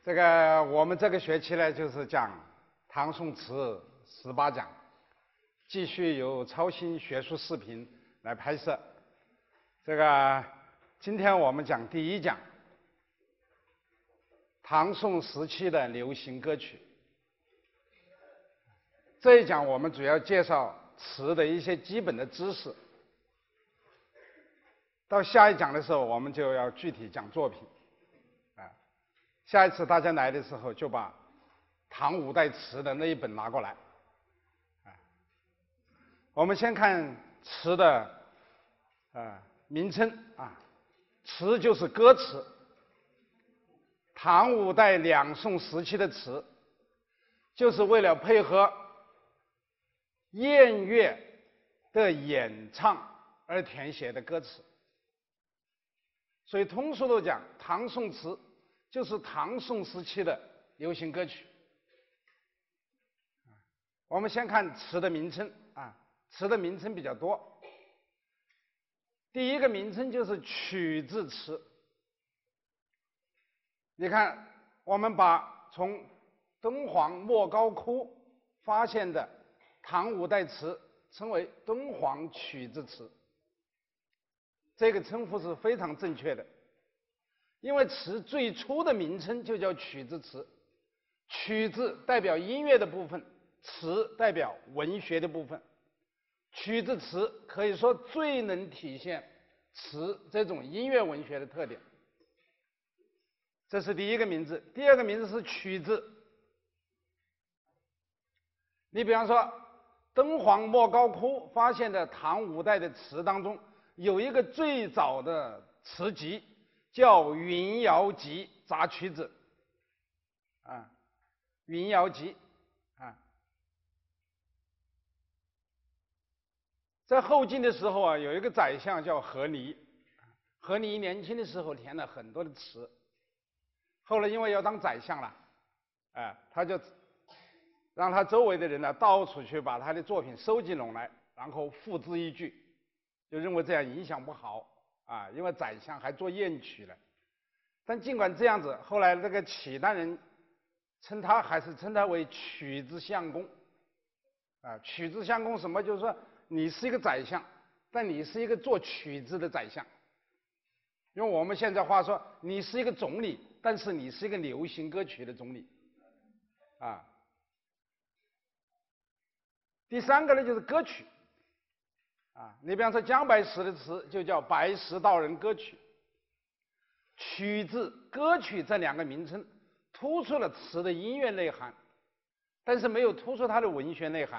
我们这个学期呢，就是讲唐宋词18讲，继续由超星学术视频来拍摄。今天我们讲第一讲，唐宋时期的流行歌曲。这一讲我们主要介绍词的一些基本的知识。到下一讲的时候，我们就要具体讲作品。下一次大家来的时候，就把唐五代词的那一本拿过来。我们先看词的名称啊，词就是歌词。唐五代两宋时期的词，就是为了配合宴乐的演唱而填写的歌词。所以通俗地讲，唐宋词就是唐宋时期的流行歌曲。我们先看词的名称啊，词的名称比较多。第一个名称就是曲字词。你看，我们把从敦煌莫高窟发现的唐五代词称为敦煌曲字词，这个称呼是非常正确的。因为词最初的名称就叫曲字词，曲字代表音乐的部分，词代表文学的部分。曲字词可以说最能体现词这种音乐文学的特点。这是第一个名字。第二个名字是曲字。你比方说，敦煌莫高窟发现的唐五代的词当中，有一个最早的词集叫《云瑶集杂曲子》啊，《云瑶集》啊。在后晋的时候啊，有一个宰相叫何尼，何尼年轻的时候填了很多的词，后来因为要当宰相了，他就让他周围的人呢到处去把他的作品收集拢来，然后付之一炬，就认为这样影响不好啊，因为宰相还做艳曲了。但尽管这样子，后来这个契丹人还是称他为曲字相公啊。曲字相公什么？就是说你是一个宰相，但你是一个做曲子的宰相。用我们现在话说，你是一个总理，但是你是一个流行歌曲的总理啊。第三个呢，就是歌曲啊。你比方说姜白石的词就叫《白石道人歌曲》。曲字、歌曲这两个名称突出了词的音乐内涵，但是没有突出它的文学内涵。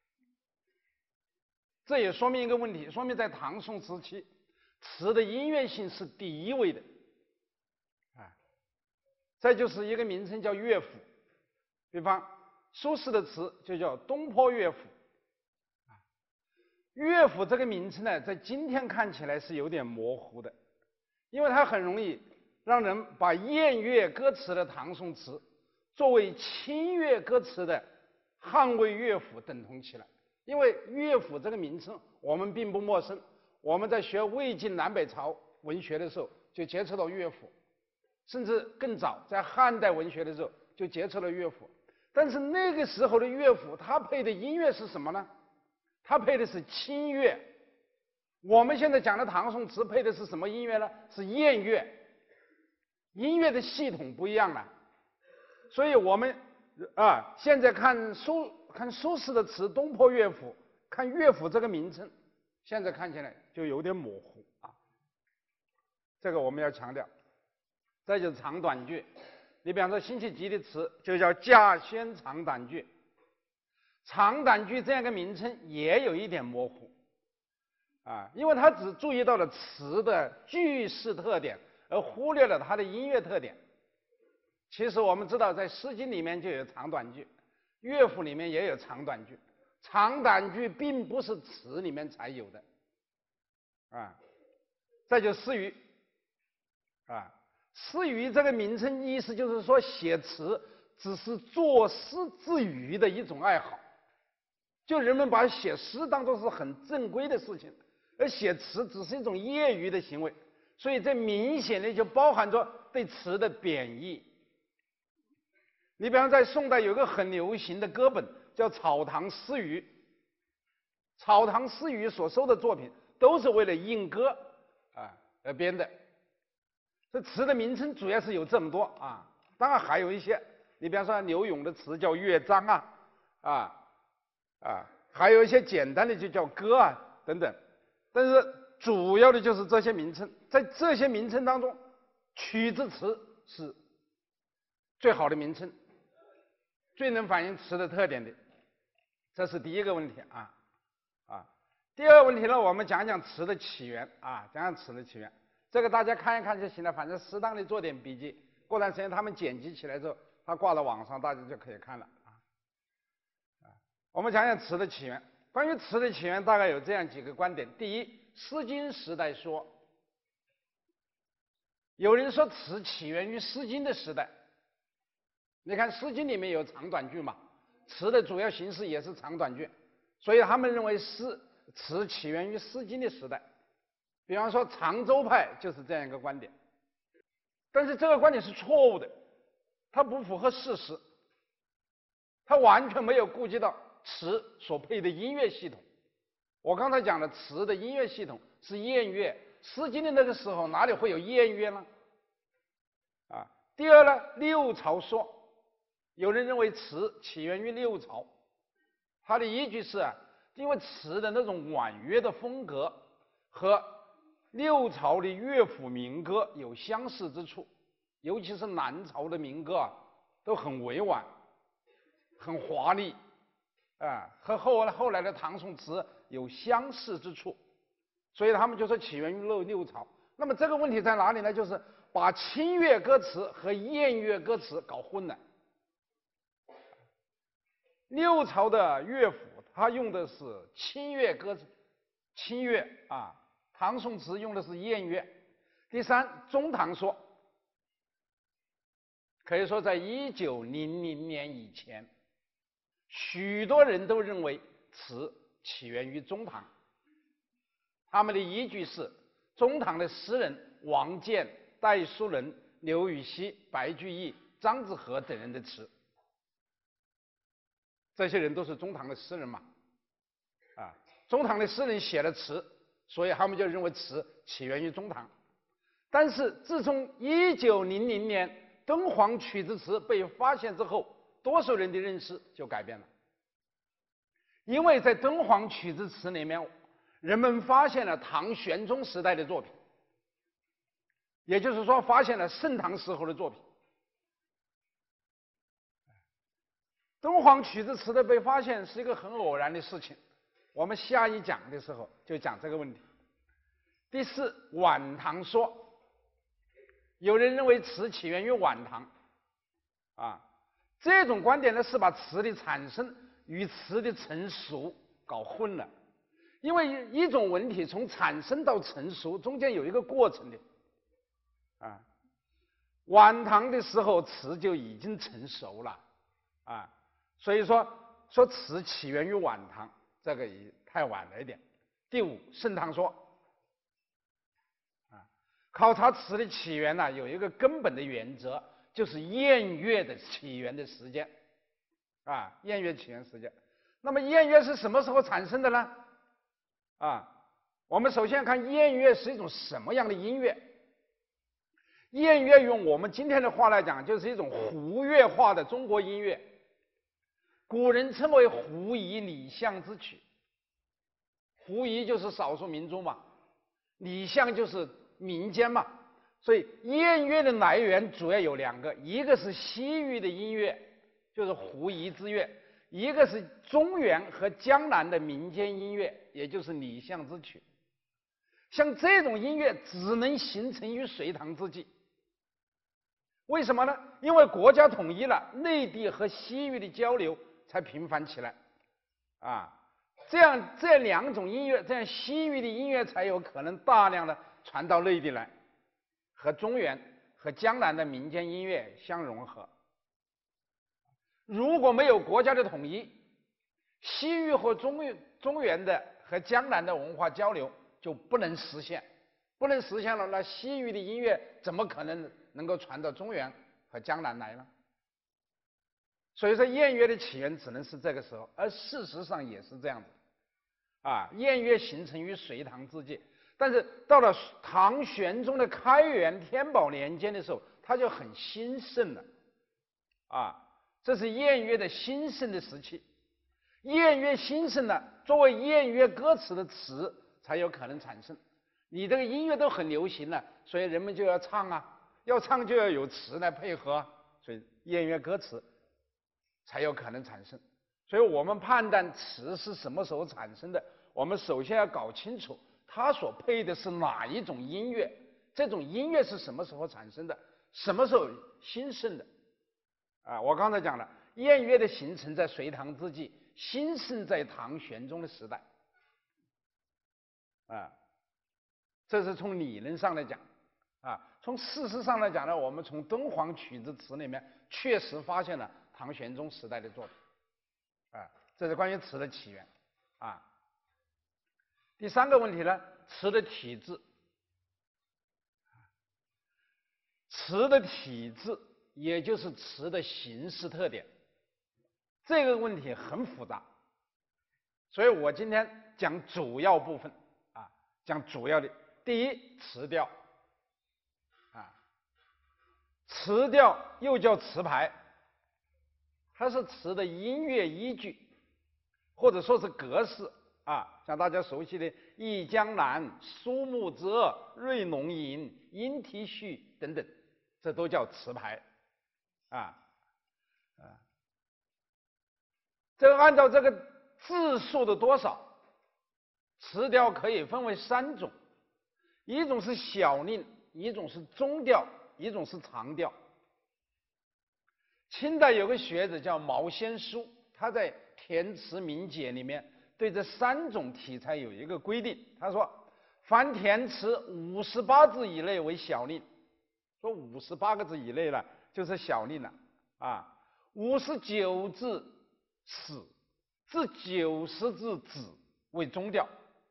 这也说明一个问题，说明在唐宋时期，词的音乐性是第一位的啊。再就是一个名称叫乐府，比方苏轼的词就叫东坡乐府啊。乐府这个名称呢，在今天看起来是有点模糊的，因为它很容易让人把宴乐歌词的唐宋词作为清乐歌词的汉魏乐府等同起来。因为乐府这个名称我们并不陌生，我们在学魏晋南北朝文学的时候就接触到乐府，甚至更早在汉代文学的时候就接触了乐府。但是那个时候的乐府，它配的音乐是什么呢？它配的是清乐。我们现在讲的唐宋词配的是什么音乐呢？是宴乐。音乐的系统不一样了，所以我们现在看苏轼的词《东坡乐府》，看乐府这个名称，现在看起来就有点模糊啊。这个我们要强调。再就是长短句，你比方说辛弃疾的词就叫《稼轩长短句》，长短句这样一个名称也有一点模糊啊，因为他只注意到了词的句式特点，而忽略了它的音乐特点。其实我们知道，在《诗经》里面就有长短句，乐府里面也有长短句，长短句并不是词里面才有的啊。再就诗语啊，诗语这个名称意思就是说，写词只是作诗自娱的一种爱好，就人们把写诗当作是很正规的事情，而写词只是一种业余的行为，所以这明显的就包含着对词的贬义你比方在宋代有个很流行的歌本叫《草堂诗语》，草堂诗语所收的作品都是为了应歌而编的。这词的名称主要是有这么多啊，当然还有一些，你比方说柳永的词叫乐章还有一些简单的就叫歌等等，但是主要的就是这些名称。在这些名称当中，曲子词是最好的名称，最能反映词的特点的，这是第一个问题第二个问题呢，我们讲讲词的起源讲讲词的起源。这个大家看一看就行了，反正适当的做点笔记。过段时间他们剪辑起来之后，它挂到网上，大家就可以看了我们讲讲词的起源。关于词的起源，大概有这样几个观点：第一，《诗经》时代说，有人说词起源于《诗经》的时代。你看《诗经》里面有长短句嘛，词的主要形式也是长短句，所以他们认为词起源于《诗经》的时代。比方说常州派就是这样一个观点，但是这个观点是错误的，它不符合事实，它完全没有顾及到词所配的音乐系统。我刚才讲的词的音乐系统是宴乐，《诗经》的那个时候哪里会有宴乐呢？第二呢，六朝说，有人认为词起源于六朝，它的依据是因为词的那种婉约的风格和六朝的乐府民歌有相似之处，尤其是南朝的民歌都很委婉、很华丽，和后来的唐宋词有相似之处，所以他们就说起源于六朝。那么这个问题在哪里呢？就是把清乐歌词和宴乐歌词搞混了。六朝的乐府，它用的是清乐歌词，清乐唐宋词用的是宴乐。第三，中唐说，可以说在1900年以前，许多人都认为词起源于中唐。他们的依据是中唐的诗人王建、戴叔仁、刘禹锡、白居易、张之和等人的词，这些人都是中唐的诗人嘛，中唐的诗人写了词，所以他们就认为词起源于中唐。但是自从1900年敦煌曲子词被发现之后，多数人的认识就改变了。因为在敦煌曲子词里面，人们发现了唐玄宗时代的作品，也就是说发现了盛唐时候的作品。敦煌曲子词的被发现是一个很偶然的事情，我们下一讲的时候就讲这个问题。第四，晚唐说，有人认为词起源于晚唐，这种观点呢是把词的产生与词的成熟搞混了。因为一种文体从产生到成熟中间有一个过程的，晚唐的时候词就已经成熟了，所以说词起源于晚唐，这个也太晚了一点。第五，盛唐说，考察词的起源呢，有一个根本的原则，就是宴乐的起源的时间，宴乐起源时间。那么宴乐是什么时候产生的呢？我们首先看宴乐是一种什么样的音乐。宴乐用我们今天的话来讲，就是一种胡乐化的中国音乐，古人称为胡夷礼象之曲。胡夷就是少数民族嘛，礼象就是民间嘛，所以宴乐的来源主要有两个，一个是西域的音乐，就是胡夷之乐，一个是中原和江南的民间音乐，也就是礼象之曲。像这种音乐只能形成于隋唐之际。为什么呢？因为国家统一了，内地和西域的交流才频繁起来，这两种音乐，这样西域的音乐才有可能大量的传到内地来，和中原和江南的民间音乐相融合。如果没有国家的统一，西域和中原的和江南的文化交流就不能实现，不能实现了，那西域的音乐怎么可能能够传到中原和江南来呢？ 所以说燕乐的起源只能是这个时候，而事实上也是这样子。燕乐形成于隋唐之际，但是到了唐玄宗的开元天宝年间的时候，它就很兴盛了。这是燕乐的兴盛的时期。燕乐兴盛了，作为燕乐歌词的词才有可能产生。你这个音乐都很流行了，所以人们就要唱啊，要唱就要有词来配合，所以燕乐歌词才有可能产生。所以我们判断词是什么时候产生的，我们首先要搞清楚它所配的是哪一种音乐，这种音乐是什么时候产生的，什么时候兴盛的。我刚才讲了，燕乐的形成在隋唐之际，兴盛在唐玄宗的时代。这是从理论上来讲。从事实上来讲呢，我们从敦煌曲子词里面确实发现了唐玄宗时代的作品。这是关于词的起源。第三个问题呢，词的体制。词的体制也就是词的形式特点，这个问题很复杂，所以我今天讲主要部分。讲主要的，第一，词调。词调又叫词牌，它是词的音乐依据，或者说是格式。像大家熟悉的《忆江南》《苏幕之恶》《瑞龙吟》《莺啼序》等等，这都叫词牌。这个按照这个字数的多少，词调可以分为3种，一种是小令，一种是中调，一种是长调。清代有个学者叫毛先书，他在《填词明解》里面对这3种题材有一个规定，他说凡填词58字以内为小令，说58个字以内了就是小令了。59字始至90字止为中调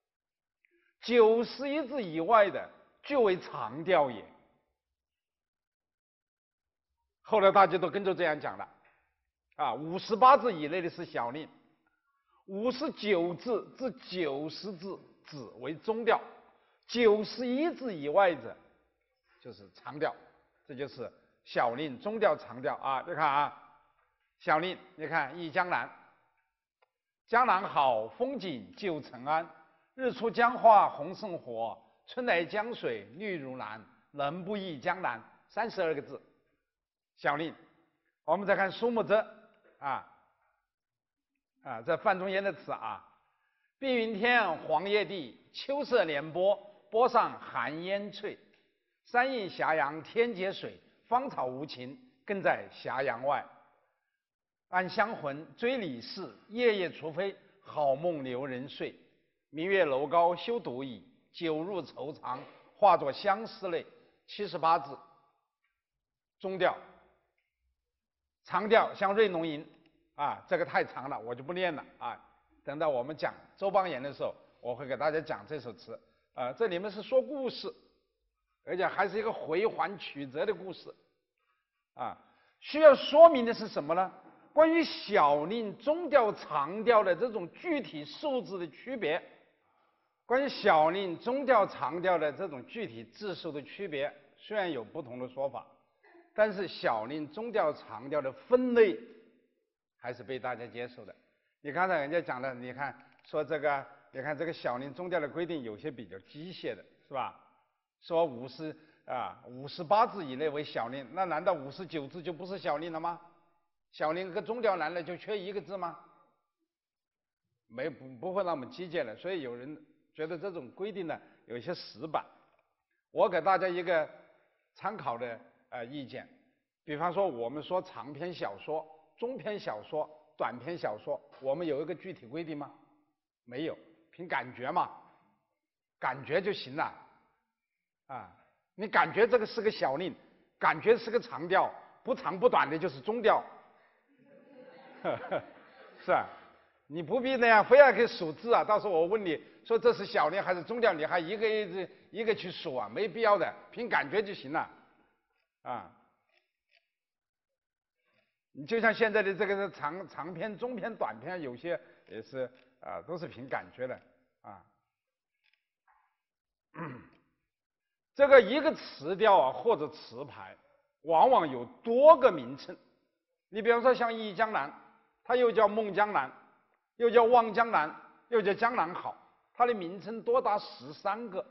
，91字以外的俱为长调也。后来大家都跟着这样讲了。58字以内的是小令，59字至90字止为中调，91字以外的就是长调，这就是小令、中调、长调。你看小令，你看《忆江南》，江南好，风景旧曾谙，日出江花红胜火，春来江水绿如蓝，人不忆江南，32个字，小令。我们再看苏幕之，这范仲淹的词。碧云天，黄叶地，秋色连波，波上寒烟翠。山映斜阳天接水，芳草无情，更在斜阳外。暗香魂追李氏，夜夜除非，好梦留人睡。明月楼高休独倚，酒入愁肠，化作相思泪。78字，中调。长调像《瑞龙吟》，这个太长了，我就不念了。等到我们讲周邦彦的时候，我会给大家讲这首词。这里面是说故事，而且还是一个回环曲折的故事。需要说明的是什么呢？关于小令、中调、长调的这种具体数字的区别，关于小令、中调、长调的这种具体字数的区别，虽然有不同的说法，但是小令、中调、长调的分类还是被大家接受的。你刚才人家讲的，你看说这个，你看这个小令、中调的规定有些比较机械的，是吧？说58字以内为小令，那难道59字就不是小令了吗？小令跟中调难道就缺1个字吗？不会那么机械的，所以有人觉得这种规定呢有一些死板。我给大家一个参考的意见，比方说我们说长篇小说、中篇小说、短篇小说，我们有一个具体规定吗？没有，凭感觉嘛，感觉就行了。你感觉这个是个小令，感觉是个长调，不长不短的就是中调。是啊，你不必那样非要给数字到时候我问你说这是小令还是中调，你还一个去数没必要的，凭感觉就行了。 就像现在的这个长篇、中篇、短篇，有些也是都是凭感觉的啊。这个一个词调或者词牌，往往有多个名称。你比方说像《忆江南》，它又叫《梦江南》，又叫《望江南》，又叫《江南好》，它的名称多达13个。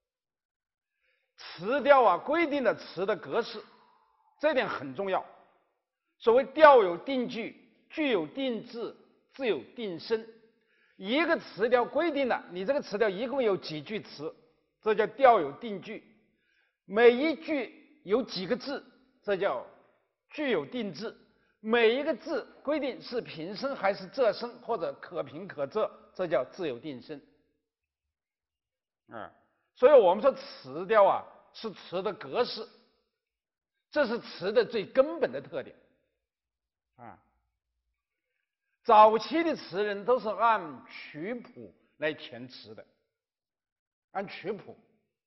词调规定了词的格式，这点很重要。所谓调有定句，句有定字，字有定声。一个词调规定了你这个词调一共有几句词，这叫调有定句。每一句有几个字，这叫句有定字。每一个字规定是平声还是仄声，或者可平可仄，这叫字有定声。所以我们说词调是词的格式，这是词的最根本的特点。早期的词人都是按曲谱来填词的，按曲谱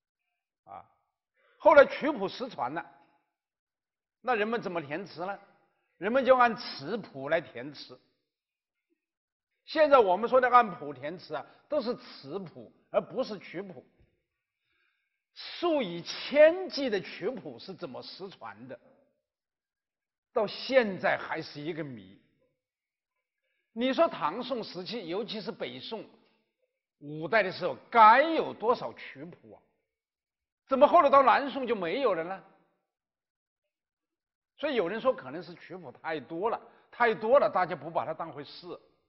后来曲谱失传了，那人们怎么填词呢？人们就按词谱来填词。现在我们说的按谱填词都是词谱，而不是曲谱。数以千计的曲谱是怎么失传的？到现在还是一个谜。你说唐宋时期，尤其是北宋、五代的时候，该有多少曲谱怎么后来到南宋就没有了呢？所以有人说可能是曲谱太多了，大家不把它当回事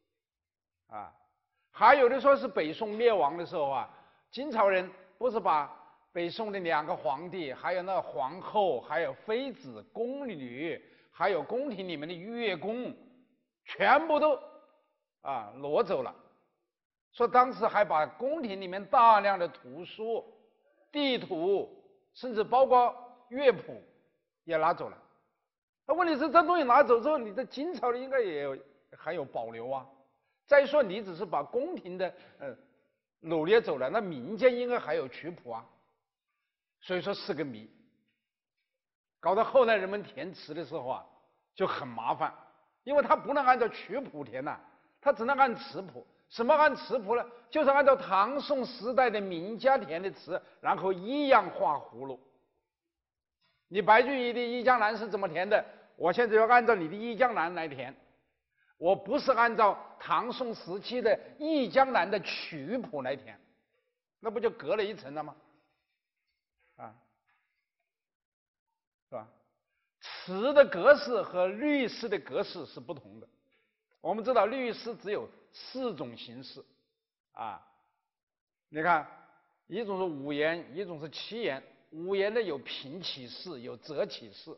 还有的说是北宋灭亡的时候金朝人不是把北宋的2个皇帝，还有那个皇后，还有妃子、宫女，还有宫廷里面的乐工，全部都挪走了。说当时还把宫廷里面大量的图书、地图，甚至包括乐谱也拿走了。那问题是这东西拿走之后，你在金朝的应该还有保留再说你只是把宫廷的掳掠走了，那民间应该还有曲谱所以说是个谜。搞到后来人们填词的时候就很麻烦，因为他不能按照曲谱填他只能按词谱。什么按词谱呢？就是按照唐宋时代的名家填的词，然后一样画葫芦。你白居易的《忆江南》是怎么填的？我现在要按照你的《忆江南》来填，我不是按照唐宋时期的《忆江南》的曲谱来填，那不就隔了一层了吗？是吧？词的格式和律诗的格式是不同的。我们知道律诗只有4种形式你看，一种是5言，一种是7言。5言的有平起式，有仄起式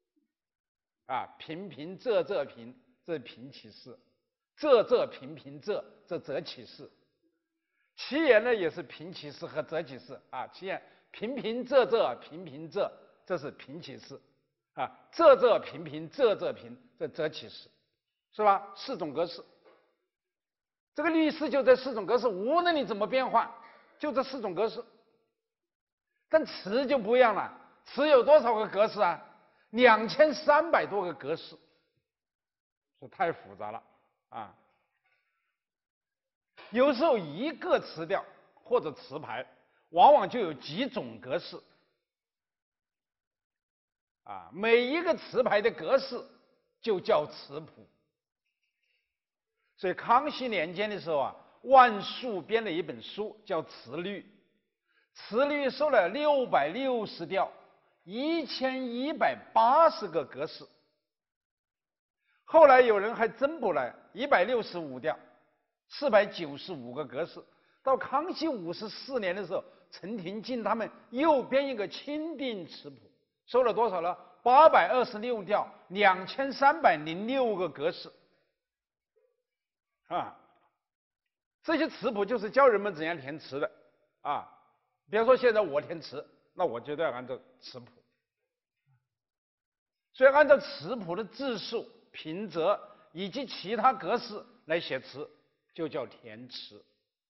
平平仄仄平，这是平起式；仄仄平平仄，这仄起式。7言呢也是平起式和仄起式7言平平仄仄平平仄，这是平起式仄仄平平仄仄平，这仄起式，是吧？4种格式。这个律诗就这4种格式，无论你怎么变换，就这4种格式。但词就不一样了，词有多少个格式2300多个格式，这太复杂了有时候一个词调或者词牌，往往就有几种格式每一个词牌的格式就叫词谱。所以康熙年间的时候万树编了一本书叫《词律》，词律收了660调，1180个格式。后来有人还增补了165调，495个格式。到康熙54年的时候，陈廷敬他们又编一个钦定词谱，收了多少呢？826调，2306个格式。这些词谱就是教人们怎样填词的比方说现在我填词，那我就要按照词谱。所以按照词谱的字数、平仄以及其他格式来写词，就叫填词。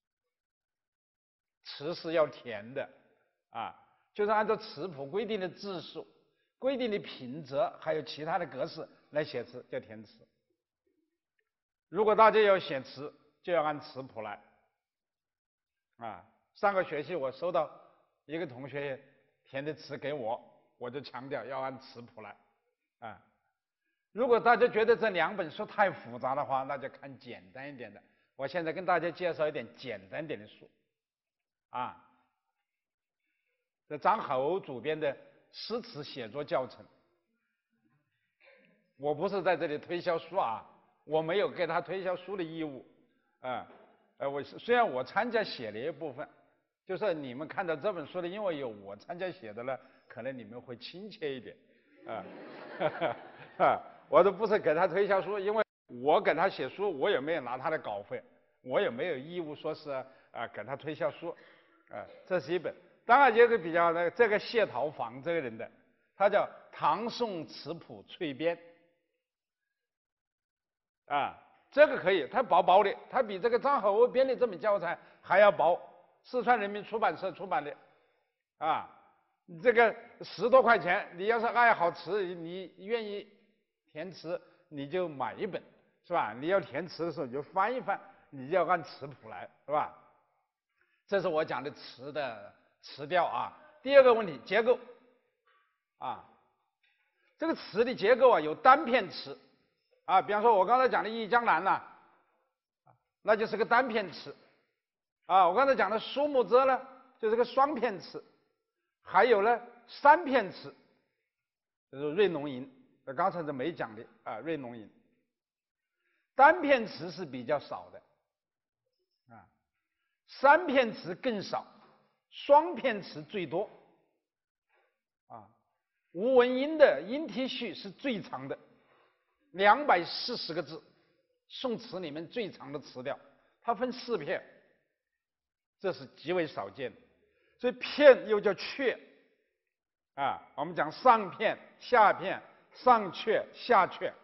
词是要填的就是按照词谱规定的字数、规定的平仄，还有其他的格式来写词，叫填词。如果大家要写词，就要按词谱来。啊，上个学期我收到一个同学填的词给我，我就强调要按词谱来。啊，如果大家觉得这2本书太复杂的话，那就看简单一点的。我现在跟大家介绍一点简单点的书。啊，这张侯主编的诗词写作教程。我不是在这里推销书啊，我没有给他推销书的义务。虽然我参加写了一部分，就是你们看到这本书的，因为有我参加写的了，可能你们会亲切一点。我都不是给他推销书，因为我给他写书，我也没有拿他的稿费，我也没有义务说是给他推销书。这是一本。当然有个比较这个谢桃房这个人的，他叫《唐宋词谱粹编》。这个可以，它薄薄的，它比这个张侯编的这本教材还要薄，四川人民出版社出版的。这个10多块钱，你要是爱好词，你愿意填词，你就买一本，是吧？你要填词的时候你就翻一翻，你就要按词谱来，是吧？这是我讲的词的词调啊。第二个问题，结构。这个词的结构有单片词。比方说我刚才讲的《忆江南》呐，那就是个单片词。我刚才讲的《苏幕遮》呢，就是个双片词。还有呢3片词，就是《瑞农吟》，刚才是没讲的《瑞农吟》。单片词是比较少的，3片词更少，双片词最多。吴文英的音体序是最长的。240个字，宋词里面最长的词调，它分4片，这是极为少见的。所以片又叫阙。我们讲上片、下片、上阙、下阙。